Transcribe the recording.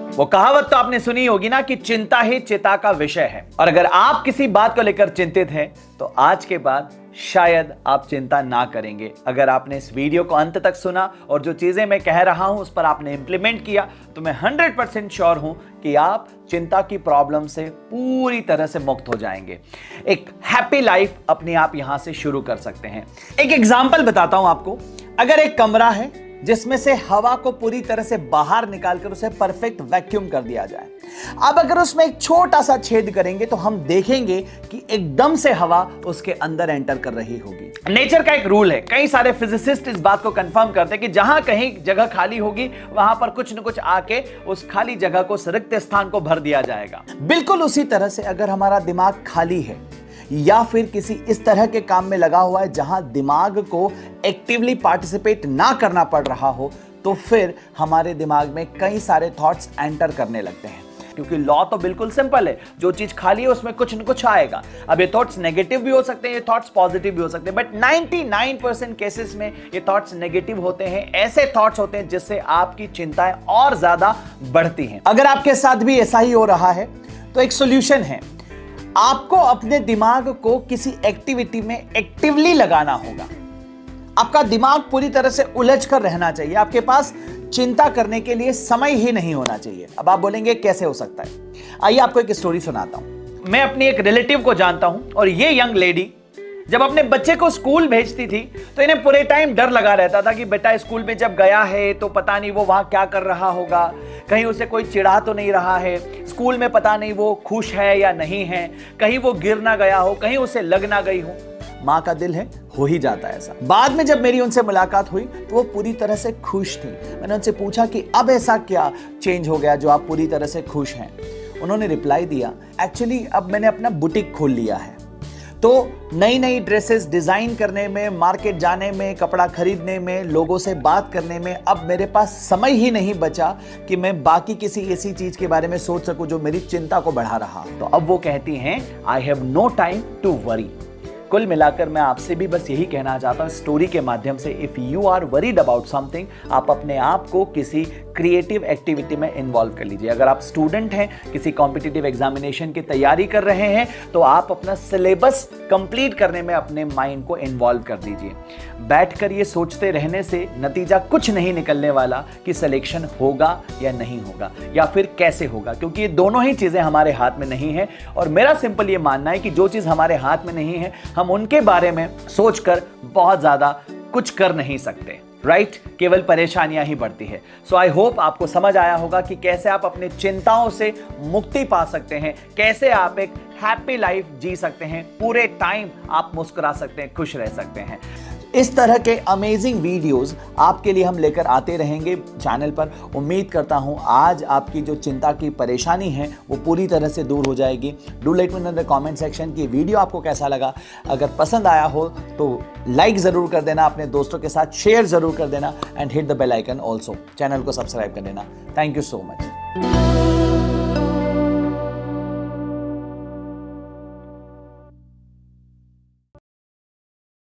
वो कहावत तो आपने सुनी होगी ना कि चिंता ही चिता का विषय है। और अगर आप किसी बात को लेकर चिंतित हैं तो आज के बाद शायद आप चिंता ना करेंगे। अगर आपने इस वीडियो को अंत तक सुना और जो चीजें मैं कह रहा हूं उस पर आपने इंप्लीमेंट किया तो मैं 100% श्योर हूं कि आप चिंता की प्रॉब्लम से पूरी तरह से मुक्त हो जाएंगे। एक हैप्पी लाइफ अपने आप यहां से शुरू कर सकते हैं। एक एग्जांपल बताता हूं आपको। अगर एक कमरा है जिसमें से हवा को पूरी तरह से बाहर निकालकर उसे परफेक्ट वैक्यूम कर दिया जाए, अब अगर उसमें एक छोटा सा छेद करेंगे तो हम देखेंगे कि एकदम से हवा उसके अंदर एंटर कर रही होगी। नेचर का एक रूल है, कई सारे फिजिसिस्ट इस बात को कंफर्म करते हैं कि जहां कहीं जगह खाली होगी वहां पर कुछ न कुछ आके उस खाली जगह को, रिक्त स्थान को भर दिया जाएगा। बिल्कुल उसी तरह से अगर हमारा दिमाग खाली है या फिर किसी इस तरह के काम में लगा हुआ है जहां दिमाग को एक्टिवली पार्टिसिपेट ना करना पड़ रहा हो, तो फिर हमारे दिमाग में कई सारे थॉट्स एंटर करने लगते हैं। क्योंकि लॉ तो बिल्कुल सिंपल है, जो चीज खाली है उसमें कुछ न कुछ आएगा। अब ये थॉट्स नेगेटिव भी हो सकते हैं, ये थॉट्स पॉजिटिव भी हो सकते हैं, बट 99% केसेस में ये थॉट्स नेगेटिव होते हैं। ऐसे थॉट्स होते हैं जिससे आपकी चिंताएं और ज्यादा बढ़ती हैं। अगर आपके साथ भी ऐसा ही हो रहा है तो एक सॉल्यूशन है, आपको अपने दिमाग को किसी एक्टिविटी में एक्टिवली लगाना होगा। आपका दिमाग पूरी तरह से उलझ कर रहना चाहिए, आपके पास चिंता करने के लिए समय ही नहीं होना चाहिए। अब आप बोलेंगे कैसे हो सकता है? आइए आपको एक स्टोरी सुनाता हूं। मैं अपनी एक रिलेटिव को जानता हूं और ये यंग लेडी जब अपने बच्चे को स्कूल भेजती थी तो इन्हें पूरे टाइम डर लगा रहता था कि बेटा स्कूल में जब गया है तो पता नहीं वो वहां क्या कर रहा होगा, कहीं उसे कोई चिढ़ा तो नहीं रहा है, स्कूल में पता नहीं वो खुश है या नहीं है, कहीं वो गिर ना गया हो, कहीं उसे लग ना गई हो। माँ का दिल है, हो ही जाता है ऐसा। बाद में जब मेरी उनसे मुलाकात हुई तो वो पूरी तरह से खुश थी। मैंने उनसे पूछा कि अब ऐसा क्या चेंज हो गया जो आप पूरी तरह से खुश हैं? उन्होंने रिप्लाई दिया, एक्चुअली अब मैंने अपना बुटीक खोल लिया है, तो नई नई ड्रेसेस डिजाइन करने में, मार्केट जाने में, कपड़ा खरीदने में, लोगों से बात करने में अब मेरे पास समय ही नहीं बचा कि मैं बाकी किसी ऐसी चीज के बारे में सोच सकूं जो मेरी चिंता को बढ़ा रहा। तो अब वो कहती हैं, I have no time to worry. कुल मिलाकर मैं आपसे भी बस यही कहना चाहता हूं स्टोरी के माध्यम से, if you are worried about something, आप अपने आप को किसी क्रिएटिव एक्टिविटी में इन्वॉल्व कर लीजिए। अगर आप स्टूडेंट हैं, किसी कॉम्पिटिटिव एग्जामिनेशन की तैयारी कर रहे हैं, तो आप अपना सिलेबस कंप्लीट करने में अपने माइंड को इन्वॉल्व कर दीजिए। बैठकर ये सोचते रहने से नतीजा कुछ नहीं निकलने वाला कि सिलेक्शन होगा या नहीं होगा या फिर कैसे होगा, क्योंकि ये दोनों ही चीजें हमारे हाथ में नहीं है। और मेरा सिंपल ये मानना है कि जो चीज हमारे हाथ में नहीं है हम उनके बारे में सोचकर बहुत ज्यादा कुछ कर नहीं सकते, राइट? केवल परेशानियां ही बढ़ती है। सो आई होप आपको समझ आया होगा कि कैसे आप अपनी चिंताओं से मुक्ति पा सकते हैं, कैसे आप एक हैप्पी लाइफ जी सकते हैं, पूरे टाइम आप मुस्कुरा सकते हैं, खुश रह सकते हैं। इस तरह के अमेजिंग वीडियोस आपके लिए हम लेकर आते रहेंगे चैनल पर। उम्मीद करता हूं आज आपकी जो चिंता की परेशानी है वो पूरी तरह से दूर हो जाएगी। Do let me know in the comment section कि वीडियो आपको कैसा लगा। अगर पसंद आया हो तो लाइक ज़रूर कर देना, अपने दोस्तों के साथ शेयर ज़रूर कर देना and hit the bell icon also. Channel को सब्सक्राइब कर देना। Thank you so much.